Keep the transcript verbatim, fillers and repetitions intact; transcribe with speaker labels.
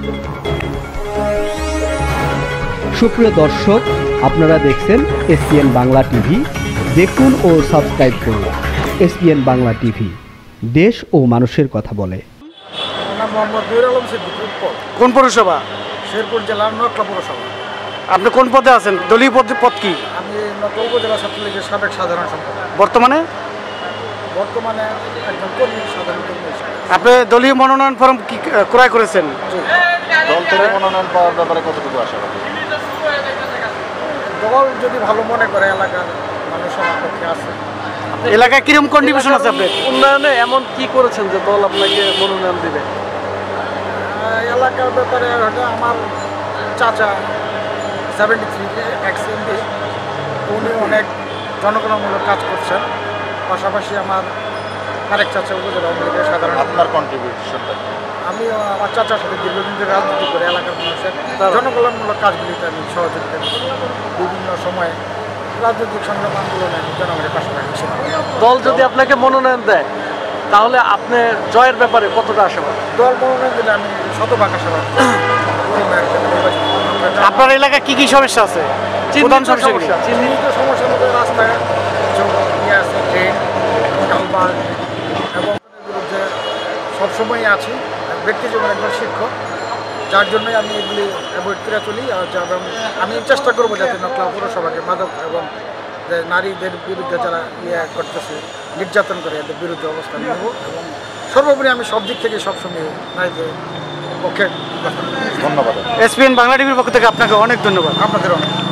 Speaker 1: সুপ্রিয় দর্শক, আপনারা দেখছেন এসপিএন বাংলা টিভি। দেখুন ও সাবস্ক্রাইব করুন এসপিএন বাংলা টিভি, দেশ ও মানুষের কথা বলে।
Speaker 2: কোন পৌরসভা?
Speaker 3: শেরপুর জেলার নকলা পৌরসভা।
Speaker 2: আপনি কোন পদে আছেন? দলীয় পদ পদ কি?
Speaker 3: আমি নকলা উপজেলা ছাত্রলীগের সাবেক সাধারণ সম্পাদক।
Speaker 2: বর্তমানে
Speaker 3: বর্তমানে একজন কর্মী, সাধারণ কর্মী।
Speaker 2: আপনি দলীয় মনোনয়ন ফর্ম কি ক্রয় করেছেন?
Speaker 4: দল থেকে মনোনয়ন পাওয়ার ব্যাপারে কতটুকু আশা করেন?
Speaker 3: দল যদি ভালো মনে করে এলাকার মানুষের পক্ষে আছে।
Speaker 2: এলাকায় কিরকম কন্ট্রিবিউশন আছে আপনার?
Speaker 5: উন্নয়নে এমন কি করেছেন যে দল আপনাকে মনোনয়ন দিবে?
Speaker 3: এলাকার ব্যাপারে হয়তো আমার চাচা সেভেন্টি থ্রি এক্স এমপি, উনি অনেক জনগণমূলক কাজ করছেন। পাশাপাশি আমার আরেক চাচা উপজেলা আওয়ামী লীগের সাধারণ।
Speaker 4: আপনার কন্ট্রিবিউশনটা?
Speaker 3: আমি আমার চাচার সাথে দীর্ঘদিন ধরে রাজনীতি করে এলাকার মানুষের জনকল্যাণমূলক কাজগুলিতে আমি সহযোগিতা করি। বিভিন্ন সময়ে রাজনৈতিক সংগ্রাম আন্দোলনে জনগণের পাশাপাশি।
Speaker 5: দল যদি আপনাকে মনোনয়ন দেয় তাহলে আপনি জয়ের ব্যাপারে কতটা আশাবাদী?
Speaker 3: দল মনোনয়ন দিলে আমি শতভাগ আশাবাদী।
Speaker 2: আপনার এলাকায় কি কি সমস্যা আছে? প্রধান সমস্যা
Speaker 3: চিহ্নিত সমস্যার মধ্যে রাস্তায় ইয়ে আছে, ট্রেন, কালবার, এবং বিরুদ্ধে সবসময়ই আছি। ব্যক্তি জীবনে একজন শিক্ষক, যার জন্যই আমি এগুলি অ্যাভয়েড করে চলি। আর এবং আমি চেষ্টা করবো যাতে নকলা পৌরসভাকে মাদক এবং নারীদের বিরুদ্ধে যারা ইয়ে করতেছে, নির্যাতন করে, এদের বিরুদ্ধে অবস্থান নেব। এবং সর্বোপরি আমি সব দিক থেকে সবসময় নারীদের পক্ষে।
Speaker 4: ধন্যবাদ।
Speaker 2: এসপিএন বাংলা টিভির পক্ষ থেকে আপনাকে অনেক ধন্যবাদ।
Speaker 3: আপনাদের অনেক